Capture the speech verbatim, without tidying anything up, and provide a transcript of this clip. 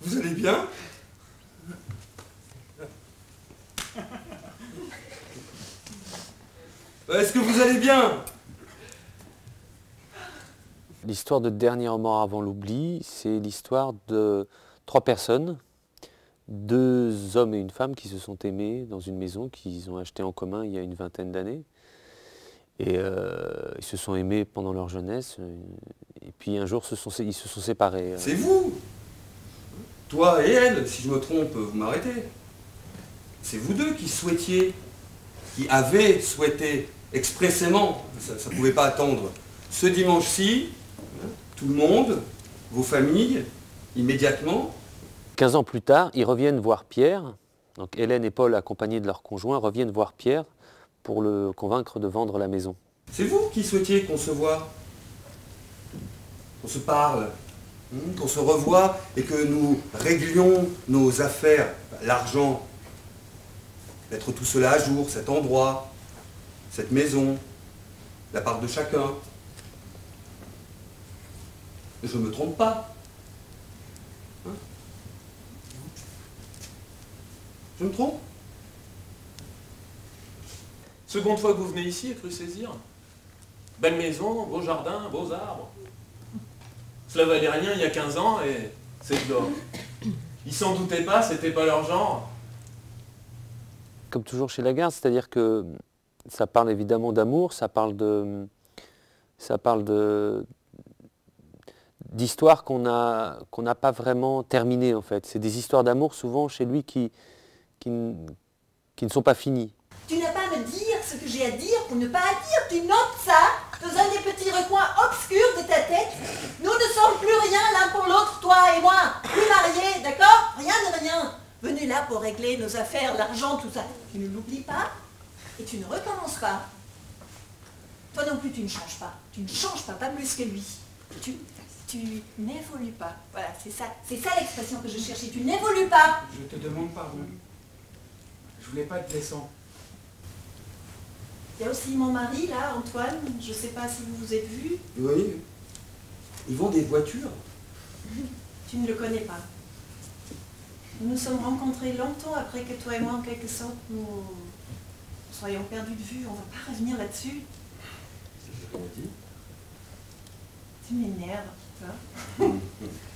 Vous allez bien? Est-ce que vous allez bien? L'histoire de Dernière mort avant l'oubli, c'est l'histoire de trois personnes, deux hommes et une femme qui se sont aimés dans une maison qu'ils ont achetée en commun il y a une vingtaine d'années. Et euh, ils se sont aimés pendant leur jeunesse, et puis un jour se sont, ils se sont séparés. C'est vous! Toi et elle, si je me trompe, vous m'arrêtez. C'est vous deux qui souhaitiez, qui avez souhaité expressément, ça ne pouvait pas attendre, ce dimanche-ci, tout le monde, vos familles, immédiatement. quinze ans plus tard, ils reviennent voir Pierre, donc Hélène et Paul, accompagnés de leurs conjoints, reviennent voir Pierre pour le convaincre de vendre la maison. C'est vous qui souhaitiez qu'on se voie, qu'on se parle, qu'on se revoie et que nous réglions nos affaires, l'argent, mettre tout cela à jour, cet endroit, cette maison, la part de chacun. Je ne me trompe pas. Hein? Je me trompe? Seconde fois que vous venez ici, cru saisir. Belle maison, beau jardin, beaux arbres. Cela valait rien il y a quinze ans et c'est de l'or. Ils s'en doutaient pas, c'était pas leur genre. Comme toujours chez Lagarde, c'est-à-dire que ça parle évidemment d'amour, ça parle de, ça parle de, d'histoires qu'on a, qu'on n'a pas vraiment terminées en fait. C'est des histoires d'amour souvent chez lui qui, qui, qui ne sont pas finies. Tu n'as pas à me dire ce que j'ai à dire pour ne pas à dire. Tu notes ça dans un des petits recoins obscurs de ta tête. Nous ne sommes plus rien l'un pour l'autre, toi et moi. Plus mariés, d'accord? Rien de rien. Venus là pour régler nos affaires, l'argent, tout ça. Tu ne l'oublies pas et tu ne recommences pas. Toi non plus, tu ne changes pas. Tu ne changes pas, pas plus que lui. Tu, tu n'évolues pas. Voilà, c'est ça. C'est ça l'expression que je cherchais. Tu n'évolues pas. Je te demande pardon. Je voulais pas être blessant. Il y a aussi mon mari, là, Antoine. Je ne sais pas si vous vous êtes vus. Oui. Ils vendent des voitures. Tu ne le connais pas. Nous nous sommes rencontrés longtemps après que toi et moi, en quelque sorte, nous soyons perdus de vue. On ne va pas revenir là-dessus. C'est ce qu'on dit. Tu m'énerves, hein.